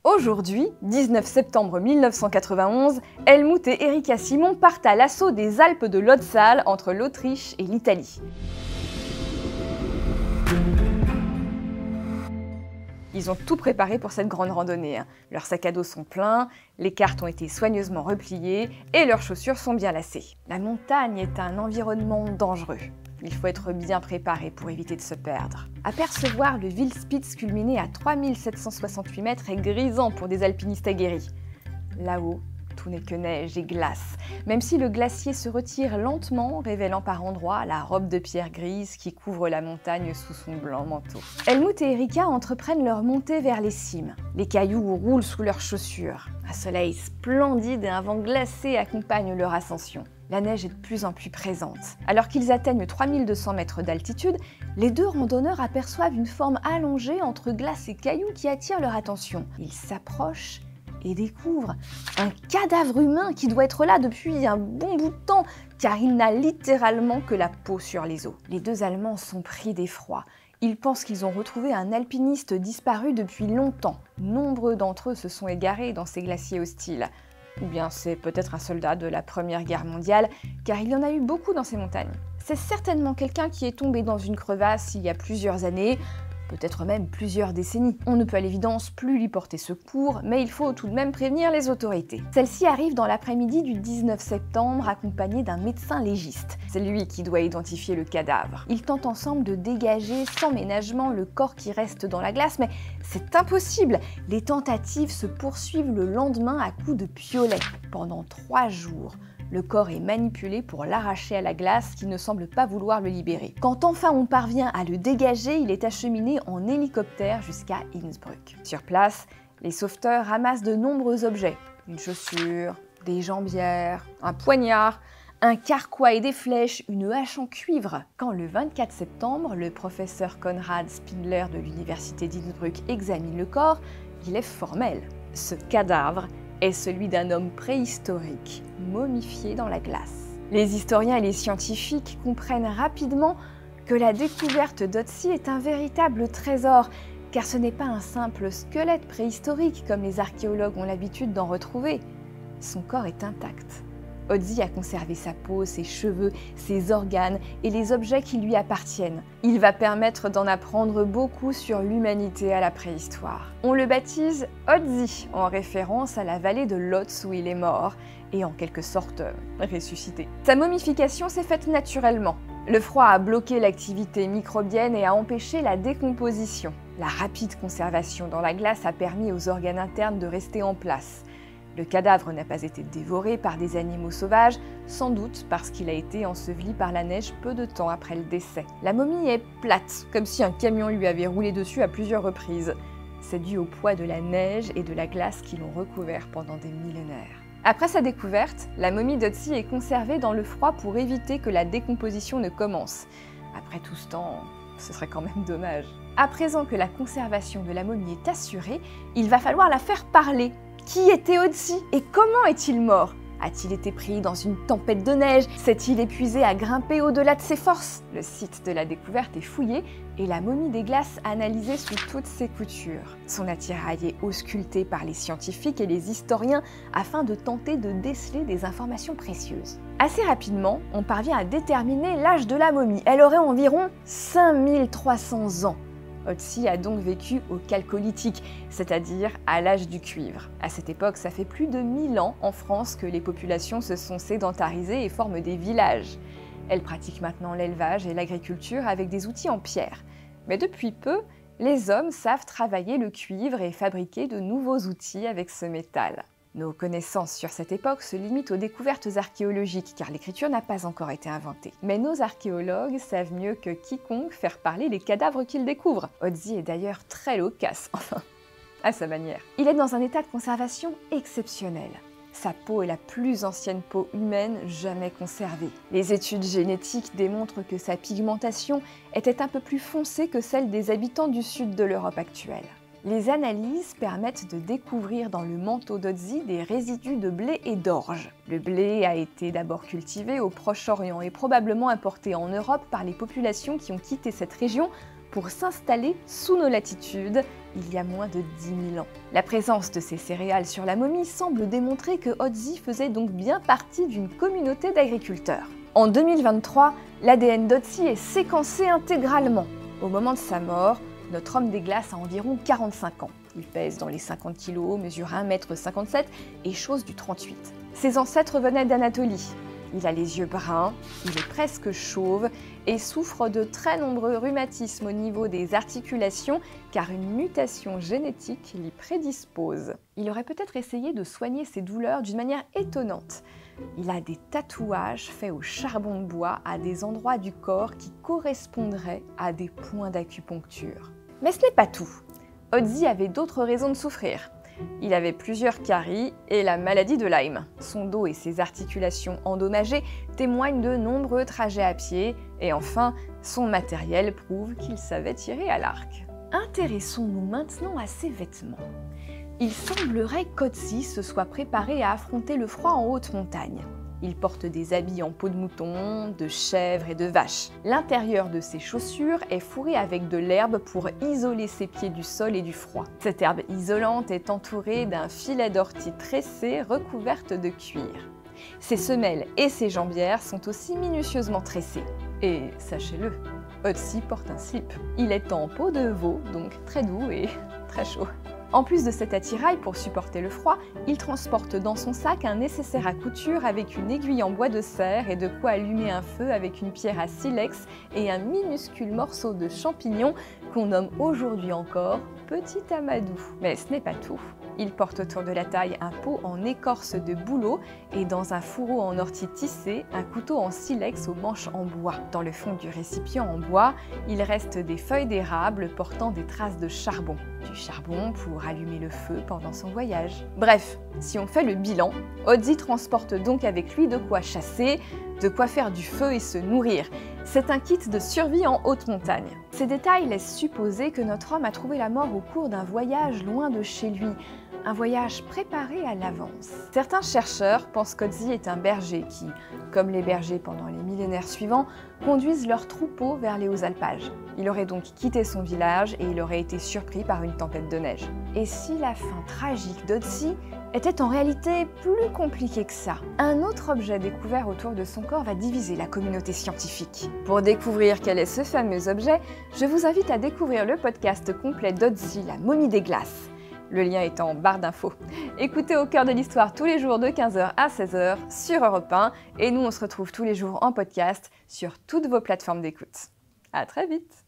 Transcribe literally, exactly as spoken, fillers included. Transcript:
Aujourd'hui, dix-neuf septembre mille neuf cent quatre-vingt-onze, Helmut et Erika Simon partent à l'assaut des Alpes de l'Odsal entre l'Autriche et l'Italie. Ils ont tout préparé pour cette grande randonnée. Leurs sacs à dos sont pleins, les cartes ont été soigneusement repliées et leurs chaussures sont bien lacées. La montagne est un environnement dangereux. Il faut être bien préparé pour éviter de se perdre. Apercevoir le Wildspitz culminé à trois mille sept cent soixante-huit mètres est grisant pour des alpinistes aguerris. Là-haut, tout n'est que neige et glace, même si le glacier se retire lentement, révélant par endroits la robe de pierre grise qui couvre la montagne sous son blanc manteau. Helmut et Erika entreprennent leur montée vers les cimes. Les cailloux roulent sous leurs chaussures. Un soleil splendide et un vent glacé accompagnent leur ascension. La neige est de plus en plus présente. Alors qu'ils atteignent trois mille deux cents mètres d'altitude, les deux randonneurs aperçoivent une forme allongée entre glace et cailloux qui attire leur attention. Ils s'approchent et découvrent un cadavre humain qui doit être là depuis un bon bout de temps, car il n'a littéralement que la peau sur les os. Les deux Allemands sont pris d'effroi. Ils pensent qu'ils ont retrouvé un alpiniste disparu depuis longtemps. Nombreux d'entre eux se sont égarés dans ces glaciers hostiles. Ou bien c'est peut-être un soldat de la Première Guerre mondiale, car il y en a eu beaucoup dans ces montagnes. C'est certainement quelqu'un qui est tombé dans une crevasse il y a plusieurs années, peut-être même plusieurs décennies. On ne peut à l'évidence plus lui porter secours, mais il faut tout de même prévenir les autorités. Celle-ci arrive dans l'après-midi du dix-neuf septembre accompagnée d'un médecin légiste. C'est lui qui doit identifier le cadavre. Ils tentent ensemble de dégager sans ménagement le corps qui reste dans la glace, mais c'est impossible. Les tentatives se poursuivent le lendemain à coups de piolet. Pendant trois jours, le corps est manipulé pour l'arracher à la glace qui ne semble pas vouloir le libérer. Quand enfin on parvient à le dégager, il est acheminé en hélicoptère jusqu'à Innsbruck. Sur place, les sauveteurs ramassent de nombreux objets. Une chaussure, des jambières, un poignard, un carquois et des flèches, une hache en cuivre. Quand le vingt-quatre septembre, le professeur Konrad Spindler de l'université d'Innsbruck examine le corps, il est formel. Ce cadavre est celui d'un homme préhistorique, momifié dans la glace. Les historiens et les scientifiques comprennent rapidement que la découverte d'Ötzi est un véritable trésor, car ce n'est pas un simple squelette préhistorique comme les archéologues ont l'habitude d'en retrouver. Son corps est intact. Ötzi a conservé sa peau, ses cheveux, ses organes et les objets qui lui appartiennent. Il va permettre d'en apprendre beaucoup sur l'humanité à la préhistoire. On le baptise Ötzi, en référence à la vallée de Lótz où il est mort, et en quelque sorte ressuscité. Sa momification s'est faite naturellement. Le froid a bloqué l'activité microbienne et a empêché la décomposition. La rapide conservation dans la glace a permis aux organes internes de rester en place. Le cadavre n'a pas été dévoré par des animaux sauvages, sans doute parce qu'il a été enseveli par la neige peu de temps après le décès. La momie est plate, comme si un camion lui avait roulé dessus à plusieurs reprises. C'est dû au poids de la neige et de la glace qui l'ont recouvert pendant des millénaires. Après sa découverte, la momie d'Ötzi est conservée dans le froid pour éviter que la décomposition ne commence. Après tout ce temps, ce serait quand même dommage. À présent que la conservation de la momie est assurée, il va falloir la faire parler. Qui était Ötzi et comment est-il mort? A-t-il été pris dans une tempête de neige? S'est-il épuisé à grimper au-delà de ses forces? Le site de la découverte est fouillé et la momie des glaces analysée sous toutes ses coutures. Son attirail est ausculté par les scientifiques et les historiens afin de tenter de déceler des informations précieuses. Assez rapidement, on parvient à déterminer l'âge de la momie. Elle aurait environ cinq mille trois cents ans. Ötzi a donc vécu au Chalcolithique, c'est-à-dire à l'âge du cuivre. À cette époque, ça fait plus de mille ans en France que les populations se sont sédentarisées et forment des villages. Elles pratiquent maintenant l'élevage et l'agriculture avec des outils en pierre. Mais depuis peu, les hommes savent travailler le cuivre et fabriquer de nouveaux outils avec ce métal. Nos connaissances sur cette époque se limitent aux découvertes archéologiques, car l'écriture n'a pas encore été inventée. Mais nos archéologues savent mieux que quiconque faire parler les cadavres qu'ils découvrent. Ötzi est d'ailleurs très loquace, enfin, à sa manière. Il est dans un état de conservation exceptionnel. Sa peau est la plus ancienne peau humaine jamais conservée. Les études génétiques démontrent que sa pigmentation était un peu plus foncée que celle des habitants du sud de l'Europe actuelle. Les analyses permettent de découvrir dans le manteau d'Ötzi des résidus de blé et d'orge. Le blé a été d'abord cultivé au Proche-Orient et probablement importé en Europe par les populations qui ont quitté cette région pour s'installer sous nos latitudes il y a moins de dix mille ans. La présence de ces céréales sur la momie semble démontrer que Otzi faisait donc bien partie d'une communauté d'agriculteurs. En deux mille vingt-trois, l'A D N d'Otzi est séquencé intégralement. Au moment de sa mort, notre homme des glaces a environ quarante-cinq ans. Il pèse dans les cinquante kilos, mesure un mètre cinquante-sept et chose du trente-huit. Ses ancêtres venaient d'Anatolie. Il a les yeux bruns, il est presque chauve et souffre de très nombreux rhumatismes au niveau des articulations car une mutation génétique l'y prédispose. Il aurait peut-être essayé de soigner ses douleurs d'une manière étonnante. Il a des tatouages faits au charbon de bois à des endroits du corps qui correspondraient à des points d'acupuncture. Mais ce n'est pas tout. Otzi avait d'autres raisons de souffrir. Il avait plusieurs caries et la maladie de Lyme. Son dos et ses articulations endommagées témoignent de nombreux trajets à pied et enfin, son matériel prouve qu'il savait tirer à l'arc. Intéressons-nous maintenant à ses vêtements. Il semblerait qu'Otzi se soit préparé à affronter le froid en haute montagne. Il porte des habits en peau de mouton, de chèvre et de vache. L'intérieur de ses chaussures est fourré avec de l'herbe pour isoler ses pieds du sol et du froid. Cette herbe isolante est entourée d'un filet d'ortie tressé recouverte de cuir. Ses semelles et ses jambières sont aussi minutieusement tressées. Et sachez-le, Otzi porte un slip. Il est en peau de veau, donc très doux et très chaud. En plus de cet attirail pour supporter le froid, il transporte dans son sac un nécessaire à couture avec une aiguille en bois de serre et de quoi allumer un feu avec une pierre à silex et un minuscule morceau de champignon qu'on nomme aujourd'hui encore Petit Amadou. Mais ce n'est pas tout. Il porte autour de la taille un pot en écorce de bouleau et dans un fourreau en ortie tissée, un couteau en silex aux manches en bois. Dans le fond du récipient en bois, il reste des feuilles d'érable portant des traces de charbon. Du charbon pour allumer le feu pendant son voyage. Bref, si on fait le bilan, Otzi transporte donc avec lui de quoi chasser, de quoi faire du feu et se nourrir. C'est un kit de survie en haute montagne. Ces détails laissent supposer que notre homme a trouvé la mort au cours d'un voyage loin de chez lui, un voyage préparé à l'avance. Certains chercheurs pensent qu'Otzi est un berger qui, comme les bergers pendant les millénaires suivants, conduisent leurs troupeaux vers les hauts alpages. Il aurait donc quitté son village et il aurait été surpris par une tempête de neige. Et si la fin tragique d'Otzi était en réalité plus compliquée que ça? Un autre objet découvert autour de son corps va diviser la communauté scientifique. Pour découvrir quel est ce fameux objet, je vous invite à découvrir le podcast complet d'Otzi, la momie des glaces. Le lien est en barre d'infos. Écoutez Au cœur de l'histoire tous les jours de quinze heures à seize heures sur Europe un et nous on se retrouve tous les jours en podcast sur toutes vos plateformes d'écoute. À très vite!